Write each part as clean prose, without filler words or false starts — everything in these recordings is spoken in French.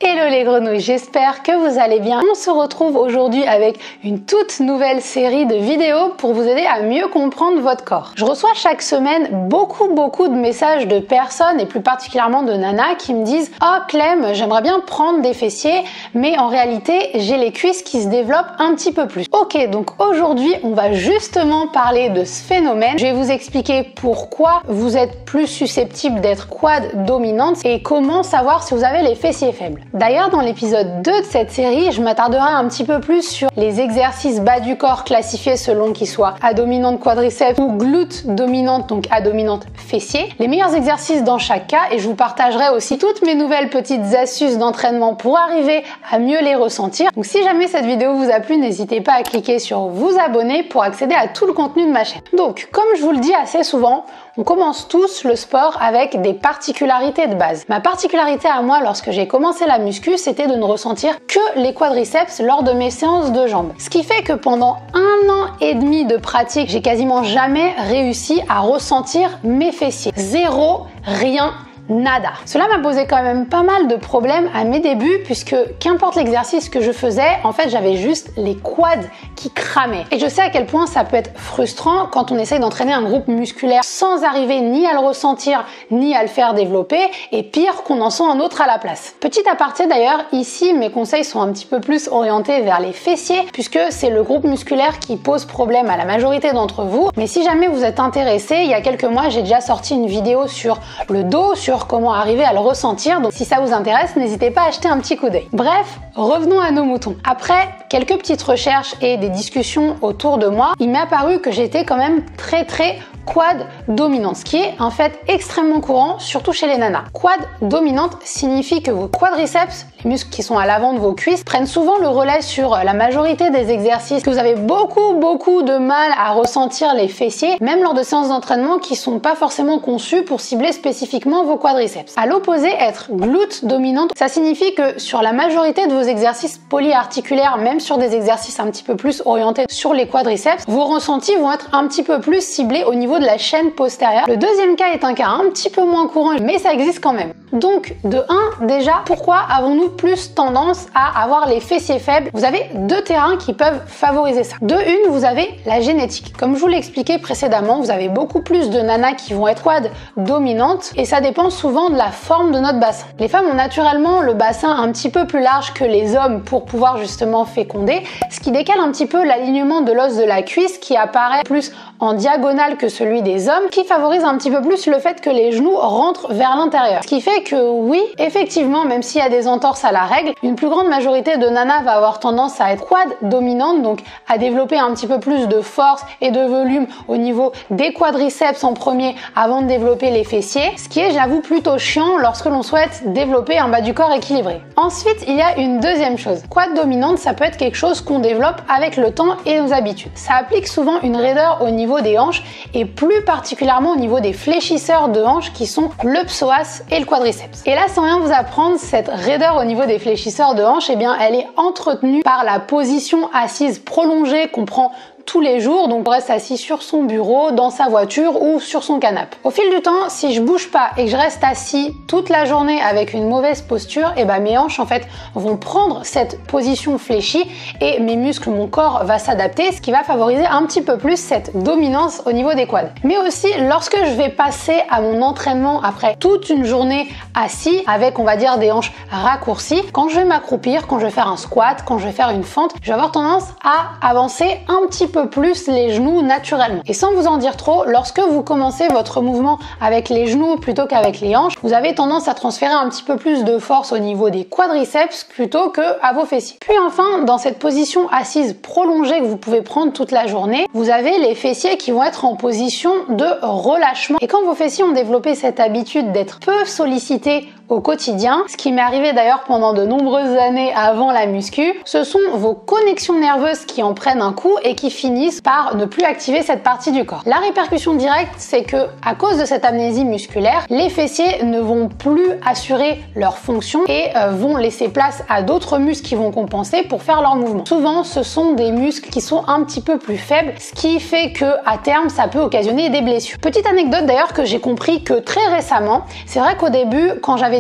Hello les grenouilles, j'espère que vous allez bien. On se retrouve aujourd'hui avec une toute nouvelle série de vidéos pour vous aider à mieux comprendre votre corps. Je reçois chaque semaine beaucoup de messages de personnes et plus particulièrement de nanas qui me disent « Oh Clem, j'aimerais bien prendre des fessiers, mais en réalité j'ai les cuisses qui se développent un petit peu plus. » Ok, donc aujourd'hui on va justement parler de ce phénomène. Je vais vous expliquer pourquoi vous êtes plus susceptible d'être quad dominante et comment savoir si vous avez les fessiers faibles. D'ailleurs, dans l'épisode 2 de cette série, je m'attarderai un petit peu plus sur les exercices bas du corps classifiés selon qu'ils soient A dominante quadriceps ou glute dominante, donc A dominante fessier. Les meilleurs exercices dans chaque cas et je vous partagerai aussi toutes mes nouvelles petites astuces d'entraînement pour arriver à mieux les ressentir. Donc si jamais cette vidéo vous a plu, n'hésitez pas à cliquer sur vous abonner pour accéder à tout le contenu de ma chaîne. Donc, comme je vous le dis assez souvent, on commence tous le sport avec des particularités de base. Ma particularité à moi lorsque j'ai commencé la muscu, c'était de ne ressentir que les quadriceps lors de mes séances de jambes. Ce qui fait que pendant 1 an et demi de pratique, j'ai quasiment jamais réussi à ressentir mes fessiers. Zéro, rien. Nada. Cela m'a posé quand même pas mal de problèmes à mes débuts puisque qu'importe l'exercice que je faisais, en fait j'avais juste les quads qui cramaient. Et je sais à quel point ça peut être frustrant quand on essaye d'entraîner un groupe musculaire sans arriver ni à le ressentir ni à le faire développer et pire qu'on en sent un autre à la place. Petit aparté d'ailleurs, ici mes conseils sont un petit peu plus orientés vers les fessiers puisque c'est le groupe musculaire qui pose problème à la majorité d'entre vous. Mais si jamais vous êtes intéressé, il y a quelques mois j'ai déjà sorti une vidéo sur le dos, sur comment arriver à le ressentir, donc si ça vous intéresse, n'hésitez pas à jeter un petit coup d'œil. Bref, revenons à nos moutons. Après quelques petites recherches et des discussions autour de moi, il m'est apparu que j'étais quand même très quad dominante, ce qui est en fait extrêmement courant, surtout chez les nanas. Quad dominante signifie que vos quadriceps, les muscles qui sont à l'avant de vos cuisses, prennent souvent le relais sur la majorité des exercices, que vous avez beaucoup de mal à ressentir les fessiers, même lors de séances d'entraînement qui sont pas forcément conçues pour cibler spécifiquement vos quadriceps. À l'opposé, être glute dominante, ça signifie que sur la majorité de vos exercices polyarticulaires, même sur des exercices un petit peu plus orientés sur les quadriceps, vos ressentis vont être un petit peu plus ciblés au niveau de la chaîne postérieure. Le deuxième cas est un cas un petit peu moins courant, mais ça existe quand même. Donc, de 1, déjà, pourquoi avons-nous plus tendance à avoir les fessiers faibles? Vous avez 2 terrains qui peuvent favoriser ça. De 1, vous avez la génétique. Comme je vous l'ai expliqué précédemment, vous avez beaucoup plus de nanas qui vont être quad dominantes et ça dépend souvent de la forme de notre bassin. Les femmes ont naturellement le bassin un petit peu plus large que les hommes pour pouvoir justement féconder, ce qui décale un petit peu l'alignement de l'os de la cuisse qui apparaît plus en diagonale que celui des hommes, qui favorise un petit peu plus le fait que les genoux rentrent vers l'intérieur. Ce qui fait que oui, effectivement, même s'il y a des entorses à la règle, une plus grande majorité de nanas va avoir tendance à être quad dominante, donc à développer un petit peu plus de force et de volume au niveau des quadriceps en premier avant de développer les fessiers, ce qui est, j'avoue, plutôt chiant lorsque l'on souhaite développer un bas du corps équilibré. Ensuite, il y a une deuxième chose. Quad dominante, ça peut être quelque chose qu'on développe avec le temps et nos habitudes. Ça applique souvent une raideur au niveau des hanches et plus particulièrement au niveau des fléchisseurs de hanches qui sont le psoas et le quadriceps. Et là, sans rien vous apprendre, cette raideur au niveau des fléchisseurs de hanches, eh bien, elle est entretenue par la position assise prolongée qu'on prend tous les jours, donc on reste assis sur son bureau, dans sa voiture ou sur son canapé. Au fil du temps, si je bouge pas et que je reste assis toute la journée avec une mauvaise posture, et ben mes hanches en fait vont prendre cette position fléchie et mes muscles, mon corps va s'adapter, ce qui va favoriser un petit peu plus cette dominance au niveau des quads. Mais aussi lorsque je vais passer à mon entraînement après toute une journée assis avec on va dire des hanches raccourcies, quand je vais m'accroupir, quand je vais faire un squat, quand je vais faire une fente, je vais avoir tendance à avancer un petit peu plus les genoux naturellement. Et sans vous en dire trop, lorsque vous commencez votre mouvement avec les genoux plutôt qu'avec les hanches, vous avez tendance à transférer un petit peu plus de force au niveau des quadriceps plutôt que à vos fessiers. Puis enfin, dans cette position assise prolongée que vous pouvez prendre toute la journée, vous avez les fessiers qui vont être en position de relâchement. Et quand vos fessiers ont développé cette habitude d'être peu sollicités au quotidien, ce qui m'est arrivé d'ailleurs pendant de nombreuses années avant la muscu, ce sont vos connexions nerveuses qui en prennent un coup et qui finissent par ne plus activer cette partie du corps. La répercussion directe, c'est que à cause de cette amnésie musculaire, les fessiers ne vont plus assurer leur fonction et vont laisser place à d'autres muscles qui vont compenser pour faire leur mouvement. Souvent, ce sont des muscles qui sont un petit peu plus faibles, ce qui fait que à terme, ça peut occasionner des blessures. Petite anecdote d'ailleurs que j'ai compris que très récemment, c'est vrai qu'au début, quand j'avais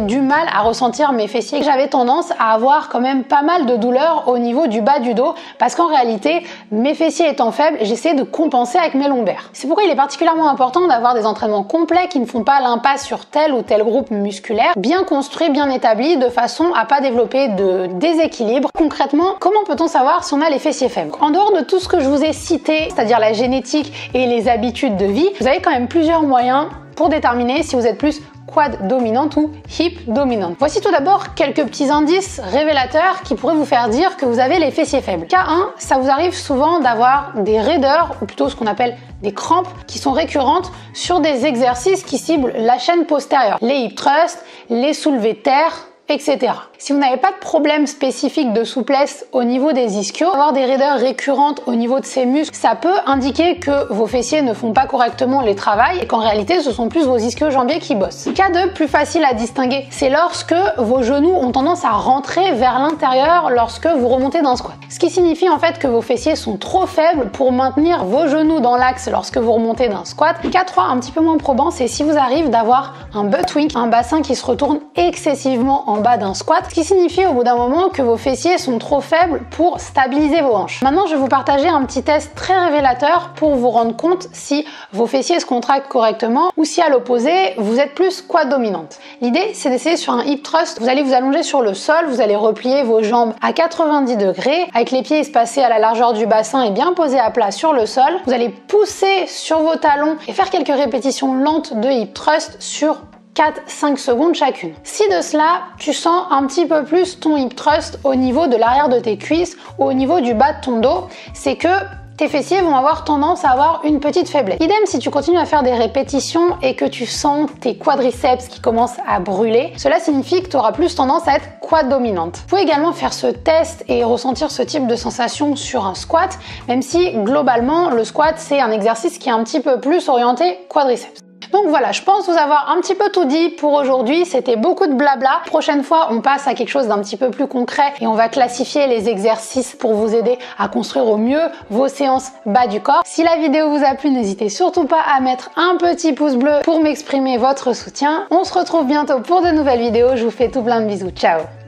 du mal à ressentir mes fessiers. J'avais tendance à avoir quand même pas mal de douleurs au niveau du bas du dos parce qu'en réalité, mes fessiers étant faibles, j'essaie de compenser avec mes lombaires. C'est pourquoi il est particulièrement important d'avoir des entraînements complets qui ne font pas l'impasse sur tel ou tel groupe musculaire, bien construits, bien établis, de façon à pas développer de déséquilibre. Concrètement, comment peut-on savoir si on a les fessiers faibles? En dehors de tout ce que je vous ai cité, c'est-à-dire la génétique et les habitudes de vie, vous avez quand même plusieurs moyens pour déterminer si vous êtes plus quad dominante ou hip dominante. Voici tout d'abord quelques petits indices révélateurs qui pourraient vous faire dire que vous avez les fessiers faibles. K1, ça vous arrive souvent d'avoir des raideurs, ou plutôt ce qu'on appelle des crampes, qui sont récurrentes sur des exercices qui ciblent la chaîne postérieure. Les hip thrusts, les soulevés de terre, etc. Si vous n'avez pas de problème spécifique de souplesse au niveau des ischios, avoir des raideurs récurrentes au niveau de ces muscles, ça peut indiquer que vos fessiers ne font pas correctement les travails et qu'en réalité ce sont plus vos ischio-jambiers qui bossent. Cas 2, plus facile à distinguer, c'est lorsque vos genoux ont tendance à rentrer vers l'intérieur lorsque vous remontez d'un squat. Ce qui signifie en fait que vos fessiers sont trop faibles pour maintenir vos genoux dans l'axe lorsque vous remontez d'un squat. Cas 3, un petit peu moins probant, c'est si vous arrivez d'avoir un butt wink, un bassin qui se retourne excessivement en bas d'un squat, ce qui signifie au bout d'un moment que vos fessiers sont trop faibles pour stabiliser vos hanches. Maintenant, je vais vous partager un petit test très révélateur pour vous rendre compte si vos fessiers se contractent correctement ou si à l'opposé, vous êtes plus quad dominante. L'idée, c'est d'essayer sur un hip thrust. Vous allez vous allonger sur le sol, vous allez replier vos jambes à 90 degrés, avec les pieds espacés à la largeur du bassin et bien posés à plat sur le sol. Vous allez pousser sur vos talons et faire quelques répétitions lentes de hip thrust sur 4-5 secondes chacune. Si de cela, tu sens un petit peu plus ton hip thrust au niveau de l'arrière de tes cuisses ou au niveau du bas de ton dos, c'est que tes fessiers vont avoir tendance à avoir une petite faiblesse. Idem si tu continues à faire des répétitions et que tu sens tes quadriceps qui commencent à brûler, cela signifie que tu auras plus tendance à être quad dominante. Vous pouvez également faire ce test et ressentir ce type de sensation sur un squat, même si globalement le squat c'est un exercice qui est un petit peu plus orienté quadriceps. Donc voilà, je pense vous avoir un petit peu tout dit pour aujourd'hui. C'était beaucoup de blabla. Prochaine fois, on passe à quelque chose d'un petit peu plus concret et on va classifier les exercices pour vous aider à construire au mieux vos séances bas du corps. Si la vidéo vous a plu, n'hésitez surtout pas à mettre un petit pouce bleu pour m'exprimer votre soutien. On se retrouve bientôt pour de nouvelles vidéos. Je vous fais tout plein de bisous. Ciao!